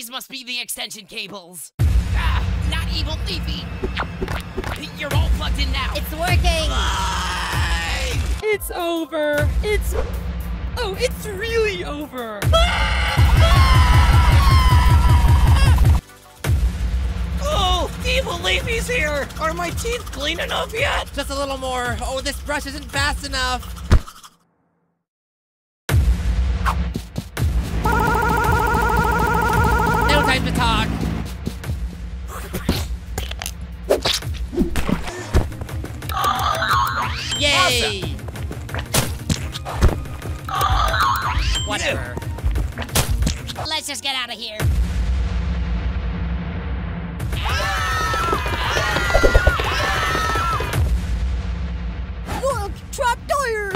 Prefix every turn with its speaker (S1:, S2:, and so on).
S1: Those must be the extension cables. Not evil Leafy. You're all plugged in now.
S2: It's working.
S3: It's over. Oh, it's really over.
S4: Oh, evil Leafy's here. Are my teeth clean enough yet?
S5: Just a little more. Oh, this brush isn't fast enough. No time to talk. Yay! Awesome. Whatever.
S2: Let's just get out of here.
S6: Look, trapped tire.